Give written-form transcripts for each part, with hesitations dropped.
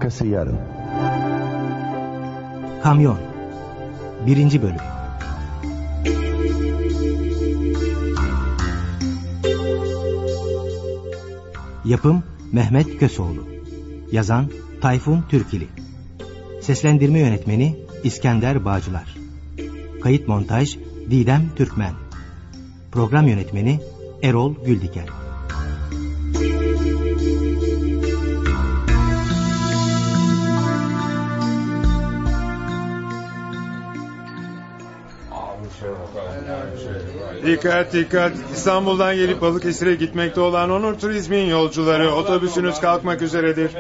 Arkası yarın. Kamyon 1. Bölüm. Yapım Mehmet Kösoğlu. Yazan Tayfun Türkili. Seslendirme yönetmeni İskender Bağcılar. Kayıt montaj Didem Türkmen. Program yönetmeni Erol Güldiker. Dikkat dikkat. İstanbul'dan gelip Balıkesir'e gitmekte olan Onur Turizm'in yolcuları, otobüsünüz kalkmak üzeredir.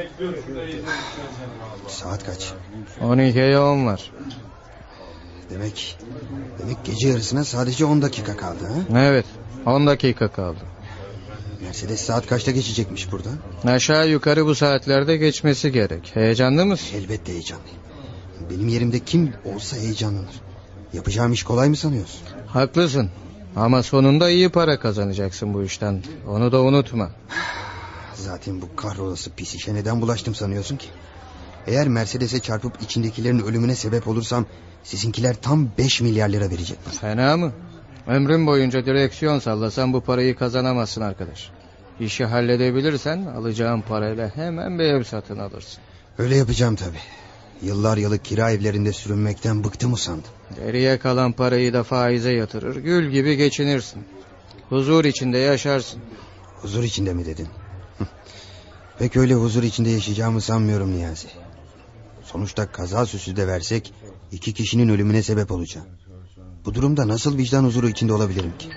Saat kaç? 12'ye 10 var. Demek gece yarısına sadece 10 dakika kaldı ha? Evet, 10 dakika kaldı. Mercedes saat kaçta geçecekmiş buradan? Aşağı yukarı bu saatlerde geçmesi gerek. Heyecanlı mısın? Elbette heyecanlıyım. Benim yerimde kim olsa heyecanlanır. Yapacağım iş kolay mı sanıyorsun? Haklısın. Ama sonunda iyi para kazanacaksın bu işten. Onu da unutma. Zaten bu kahrolası pis işe neden bulaştım sanıyorsun ki? Eğer Mercedes'e çarpıp içindekilerin ölümüne sebep olursam sizinkiler tam 5 milyar lira verecekler. Fena mı? Ömrün boyunca direksiyon sallasan bu parayı kazanamazsın arkadaş. İşi halledebilirsen alacağın parayla hemen bir ev satın alırsın. Öyle yapacağım tabii. Yıllar yılı kira evlerinde sürünmekten bıktım usandım. Geriye kalan parayı da faize yatırır, gül gibi geçinirsin. Huzur içinde yaşarsın. Huzur içinde mi dedin? Pek öyle huzur içinde yaşayacağımı sanmıyorum Niyazi. Sonuçta kaza süsü de versek 2 kişinin ölümüne sebep olacağım. Bu durumda nasıl vicdan huzuru içinde olabilirim ki?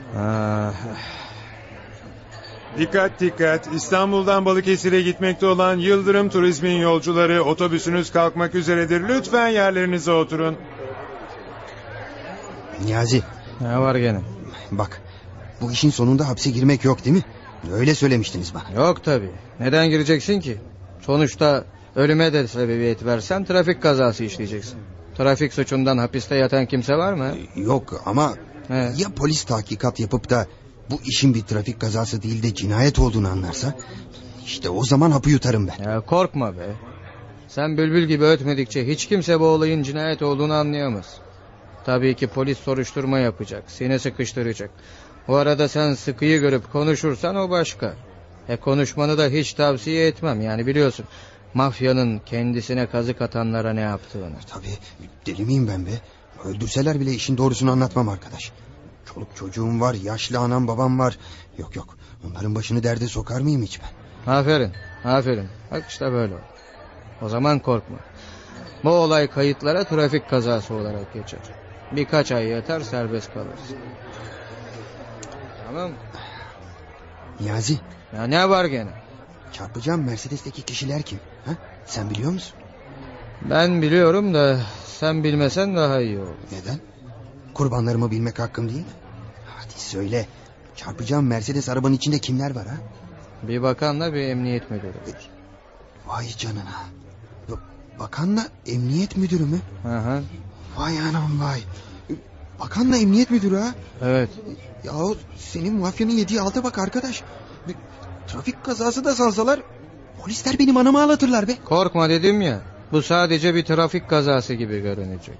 Dikkat dikkat. İstanbul'dan Balıkesir'e gitmekte olan Yıldırım Turizm'in yolcuları, otobüsünüz kalkmak üzeredir. Lütfen yerlerinize oturun. Niyazi. Ne var gene? Bak, bu işin sonunda hapse girmek yok değil mi? Öyle söylemiştiniz bana. Yok tabii. Neden gireceksin ki? Sonuçta ölüme de sebebiyet versen trafik kazası işleyeceksin. Trafik suçundan hapiste yatan kimse var mı? Yok ama ya polis tahkikat yapıp da bu işin bir trafik kazası değil de cinayet olduğunu anlarsa, işte o zaman hapı yutarım ben. Ya korkma be. Sen bülbül gibi ötmedikçe hiç kimse bu olayın cinayet olduğunu anlayamaz. Tabii ki polis soruşturma yapacak, seni sıkıştıracak. O arada sen sıkıyı görüp konuşursan o başka. Konuşmanı da hiç tavsiye etmem, yani biliyorsun. Mafyanın kendisine kazık atanlara ne yaptığını. Tabii, deli miyim ben be? Öldürseler bile işin doğrusunu anlatmam arkadaş. Çoluk çocuğum var, yaşlı anam babam var. Yok, onların başını derde sokar mıyım hiç ben? Aferin. Bak işte böyle ol. O zaman korkma. Bu olay kayıtlara trafik kazası olarak geçer. Birkaç ay yeter, serbest kalırsın. Tamam mı? Niyazi. Ya ne var gene? Çarpacağım Mercedes'teki kişiler kim? Ha? Sen biliyor musun? Ben biliyorum da sen bilmesen daha iyi olur. Neden? Kurbanlarımı bilmek hakkım değil mi? Hadi söyle. Çarpacağım Mercedes arabanın içinde kimler var ha? Bir bakanla bir emniyet müdürü var. Vay canına. Bakanla emniyet müdürü mü? Aha. Vay anam vay. Bakanla emniyet müdürü ha? Evet. Yahu senin mafyanın yediği alta bak arkadaş. Bir trafik kazası da salsalar polisler benim anamı ağlatırlar be. Korkma dedim ya. Bu sadece bir trafik kazası gibi görünecek.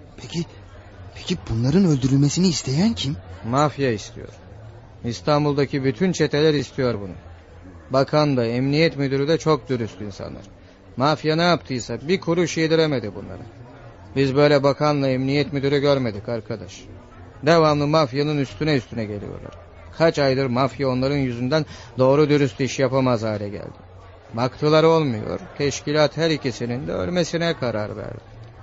Peki bunların öldürülmesini isteyen kim? Mafya istiyor. İstanbul'daki bütün çeteler istiyor bunu. Bakan da emniyet müdürü de çok dürüst insanlar. Mafya ne yaptıysa bir kuruş yediremedi bunlara. Biz böyle bakanla emniyet müdürü görmedik arkadaş. Devamlı mafyanın üstüne geliyorlar. Kaç aydır mafya onların yüzünden doğru dürüst iş yapamaz hale geldi. Baktılar olmuyor. Teşkilat her ikisinin de ölmesine karar verdi.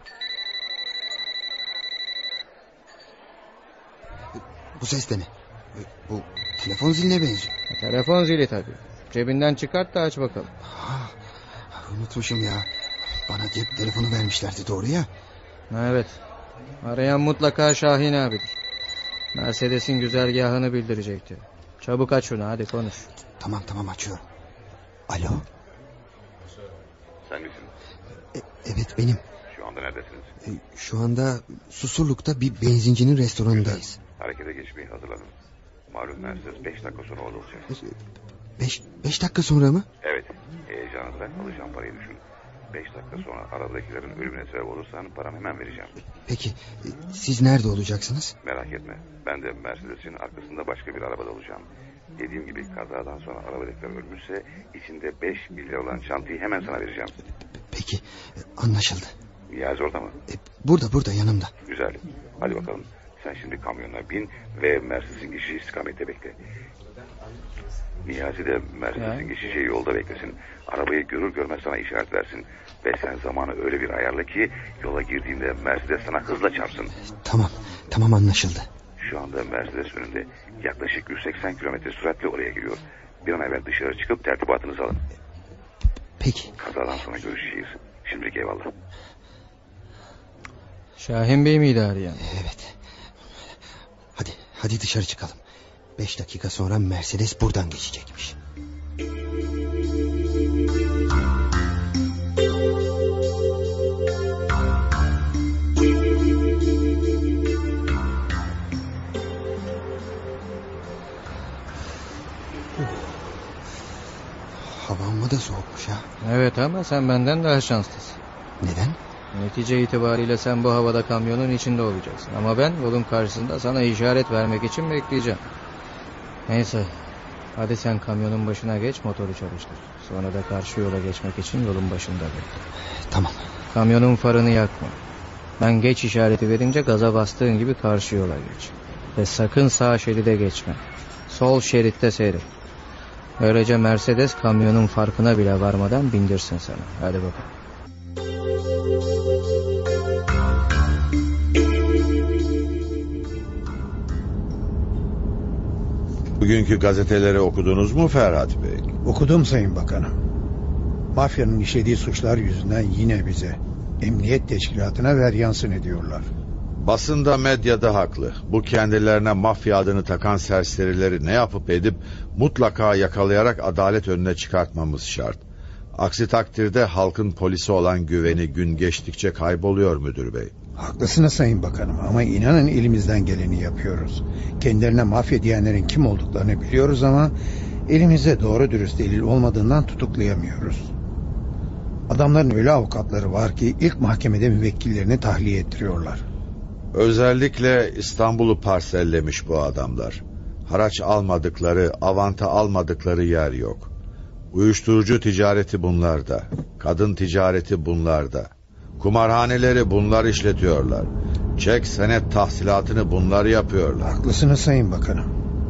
Bu ses de ne? Bu telefon ziline benziyor. Telefon zili tabii. Cebinden çıkart da aç bakalım. Unutmuşum ya. Bana cep telefonu vermişlerdi, doğru ya. Evet. Arayan mutlaka Şahin abidir. Mercedes'in güzergahını bildirecekti. Çabuk aç şunu, hadi konuş. Tamam açıyorum. Alo. Sen misin? Evet benim. Şu anda neredesiniz? Şu anda Susurluk'ta bir benzincinin restoranındayız. Harekete geçmeyi hazırlanın. Malum Mercedes 5 dakika sonra orada olacak. 5 dakika sonra mı? Evet. Heyecanı bırak, alacağım parayı düşün. 5 dakika sonra arabadakilerin ölümüne sebep olursan paramı hemen vereceğim. Peki siz nerede olacaksınız? Merak etme. Ben de Mercedes'in arkasında başka bir arabada olacağım. Dediğim gibi kazadan sonra arabadakiler ölmüşse içinde 5 milyar olan çantayı hemen sana vereceğim. Peki anlaşıldı. Niyazi orada mı? Burada yanımda. Güzel. Hadi bakalım. Sen şimdi kamyonuna bin ve Mercedes'in geçişi istikamette bekle. Niyazi de Mercedes'in geçeceği yolda beklesin. Arabayı görür görmez sana işaret versin. Ve sen zamanı öyle bir ayarla ki yola girdiğinde Mercedes sana hızla çarpsın. Tamam anlaşıldı. Şu anda Mercedes önünde. Yaklaşık 180 kilometre süratle oraya giriyor. Bir an evvel dışarı çıkıp tertibatınızı alın. Peki. Kazadan sonra görüşeceğiz. Şimdilik eyvallah. Şahin Bey miydi arayan? Evet. Hadi dışarı çıkalım. 5 dakika sonra Mercedes buradan geçecekmiş. Hava amma da soğukmuş ha. Evet ama sen benden daha şanslısın. Neden? Netice itibariyle sen bu havada kamyonun içinde olacaksın. Ama ben yolun karşısında sana işaret vermek için bekleyeceğim. Neyse. Hadi sen kamyonun başına geç, motoru çalıştır. Sonra da karşı yola geçmek için yolun başında bekle. Tamam. Kamyonun farını yakma. Ben geç işareti verince gaza bastığın gibi karşı yola geç. Ve sakın sağ şeride geçme. Sol şeritte seyret. Böylece Mercedes kamyonun farkına bile varmadan bindirsin sana. Hadi bakalım. Bugünkü gazeteleri okudunuz mu Ferhat Bey? Okudum Sayın Bakanım. Mafyanın işlediği suçlar yüzünden yine bize, emniyet teşkilatına veryansın ediyorlar. Basında medyada haklı. Bu kendilerine mafya adını takan serserileri ne yapıp edip mutlaka yakalayarak adalet önüne çıkartmamız şart. Aksi takdirde halkın polise olan güveni gün geçtikçe kayboluyor müdür bey. Haklısınız Sayın Bakanım ama inanın elimizden geleni yapıyoruz. Kendilerine mafya diyenlerin kim olduklarını biliyoruz ama elimizde doğru dürüst delil olmadığından tutuklayamıyoruz. Adamların öyle avukatları var ki ilk mahkemede müvekkillerini tahliye ettiriyorlar. Özellikle İstanbul'u parsellemiş bu adamlar. Haraç almadıkları, avanta almadıkları yer yok. Uyuşturucu ticareti bunlarda, kadın ticareti bunlarda. Kumarhaneleri bunlar işletiyorlar. Çek senet tahsilatını bunlar yapıyorlar. Haklısınız Sayın Bakanım.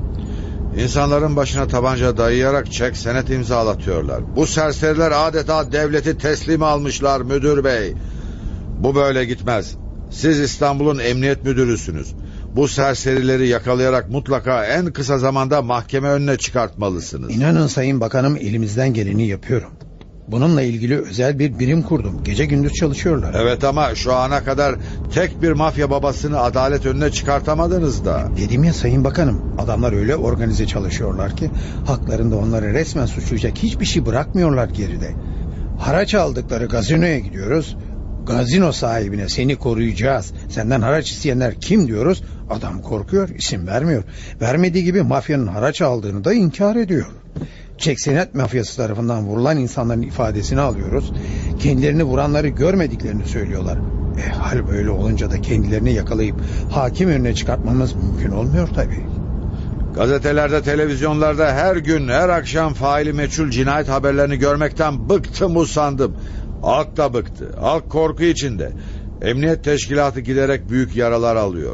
İnsanların başına tabanca dayayarak çek senet imzalatıyorlar. Bu serseriler adeta devleti teslim almışlar müdür bey. Bu böyle gitmez. Siz İstanbul'un emniyet müdürüsünüz. Bu serserileri yakalayarak mutlaka en kısa zamanda mahkeme önüne çıkartmalısınız. İnanın Sayın Bakanım elimizden geleni yapıyorum. Bununla ilgili özel bir birim kurdum. Gece gündüz çalışıyorlar. Evet ama şu ana kadar tek bir mafya babasını adalet önüne çıkartamadınız da. Dedim ya Sayın Bakanım, adamlar öyle organize çalışıyorlar ki haklarında onları resmen suçlayacak hiçbir şey bırakmıyorlar geride. Haraç aldıkları gazinoya gidiyoruz. Gazino sahibine seni koruyacağız, senden haraç isteyenler kim diyoruz. Adam korkuyor, isim vermiyor. Vermediği gibi mafyanın haraç aldığını da inkar ediyor. Çek senet mafyası tarafından vurulan insanların ifadesini alıyoruz. Kendilerini vuranları görmediklerini söylüyorlar. Hal böyle olunca da kendilerini yakalayıp hakim önüne çıkartmamız mümkün olmuyor tabii. Gazetelerde, televizyonlarda her gün, her akşam faili meçhul cinayet haberlerini görmekten bıktım usandım. Halk da bıktı. Halk korku içinde. Emniyet teşkilatı giderek büyük yaralar alıyor.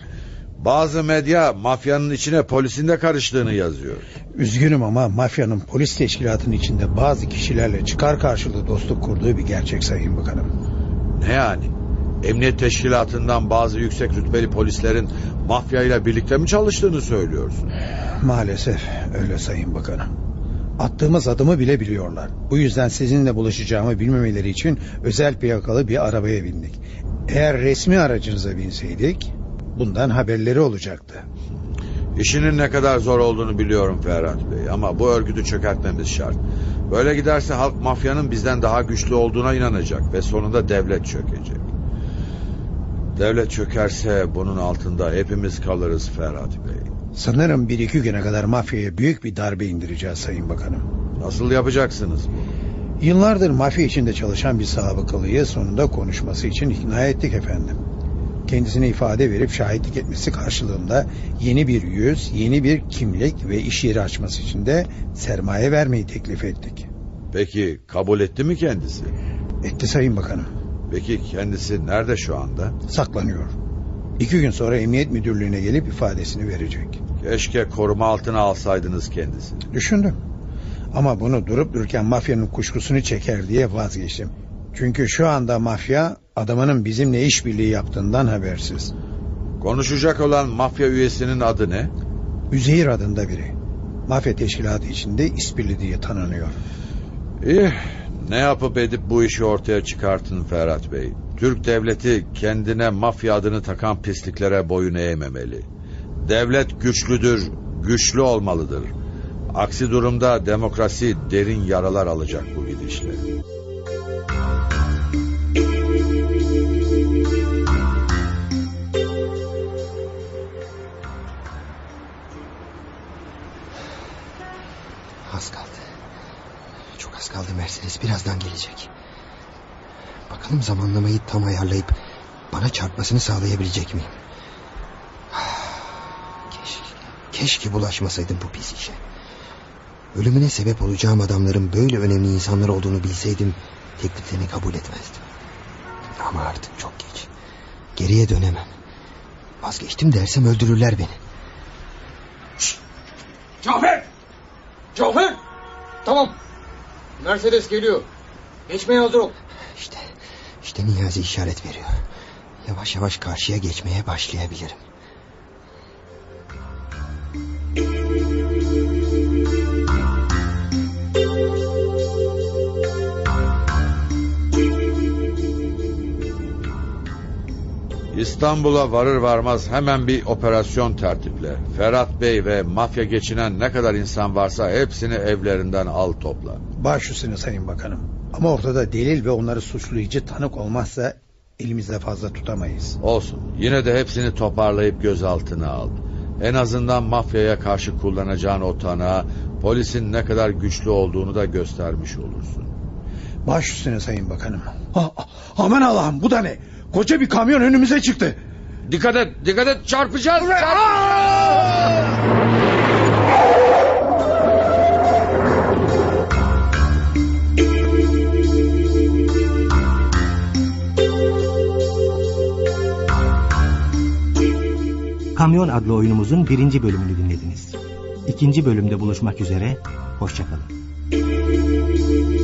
Bazı medya mafyanın içine polisin de karıştığını yazıyor. Üzgünüm ama mafyanın polis teşkilatının içinde bazı kişilerle çıkar karşılığı dostluk kurduğu bir gerçek Sayın Bakanım. Ne yani? Emniyet teşkilatından bazı yüksek rütbeli polislerin mafyayla birlikte mi çalıştığını söylüyorsun? Maalesef öyle Sayın Bakanım. Attığımız adımı bile biliyorlar. Bu yüzden sizinle buluşacağımı bilmemeleri için özel plakalı bir arabaya bindik. Eğer resmi aracınıza binseydik bundan haberleri olacaktı. İşinin ne kadar zor olduğunu biliyorum Ferhat Bey ama bu örgütü çökertmemiz şart. Böyle giderse halk mafyanın bizden daha güçlü olduğuna inanacak ve sonunda devlet çökecek. Devlet çökerse bunun altında hepimiz kalırız Ferhat Bey. Sanırım 1-2 güne kadar mafyaya büyük bir darbe indireceğiz Sayın Bakanım. Nasıl yapacaksınız bunu? Yıllardır mafya içinde çalışan bir sabıkalıyı sonunda konuşması için ikna ettik efendim. Kendisine ifade verip şahitlik etmesi karşılığında yeni bir yüz, yeni bir kimlik ve iş yeri açması için de sermaye vermeyi teklif ettik. Peki kabul etti mi kendisi? Etti Sayın Bakanım. Peki kendisi nerede şu anda? Saklanıyor. 2 gün sonra emniyet müdürlüğüne gelip ifadesini verecek. Keşke koruma altına alsaydınız kendisini. Düşündüm. Ama bunu durup dururken mafyanın kuşkusunu çeker diye vazgeçtim. Çünkü şu anda mafya adamının bizimle işbirliği yaptığından habersiz. Konuşacak olan mafya üyesinin adı ne? Üzeyir adında biri. Mafya teşkilatı içinde İspirli diye tanınıyor. İyi. Ne yapıp edip bu işi ortaya çıkartın Ferhat Bey. Türk devleti kendine mafya adını takan pisliklere boyun eğmemeli. Devlet güçlüdür, güçlü olmalıdır. Aksi durumda demokrasi derin yaralar alacak bu gidişle. Az kaldı. Çok az kaldı, Mercedes birazdan gelecek. Bakalım zamanlamayı tam ayarlayıp bana çarpmasını sağlayabilecek miyim? Keşke bulaşmasaydım bu pis işe. Ölümüne sebep olacağım adamların böyle önemli insanlar olduğunu bilseydim tekliflerini kabul etmezdim. Ama artık çok geç. Geriye dönemem. Vazgeçtim dersem öldürürler beni. Cafer! Cafer! Tamam. Mercedes geliyor. Geçmeye hazır ol. İşte Niyazi işaret veriyor. Yavaş yavaş karşıya geçmeye başlayabilirim. İstanbul'a varır varmaz hemen bir operasyon tertiple. Ferhat Bey ve mafya geçinen ne kadar insan varsa hepsini evlerinden al topla. Baş üstüne Sayın Bakanım. Ama ortada delil ve onları suçlayıcı tanık olmazsa elimizde fazla tutamayız. Olsun. Yine de hepsini toparlayıp gözaltına al. En azından mafyaya karşı kullanacağın o tanığa polisin ne kadar güçlü olduğunu da göstermiş olursun. Baş üstüne Sayın Bakanım. Aman Allah'ım, bu da ne? Koca bir kamyon önümüze çıktı. Dikkat et çarpacağız. Kamyon adlı oyunumuzun 1. bölümünü dinlediniz. 2. bölümde buluşmak üzere, hoşça kalın.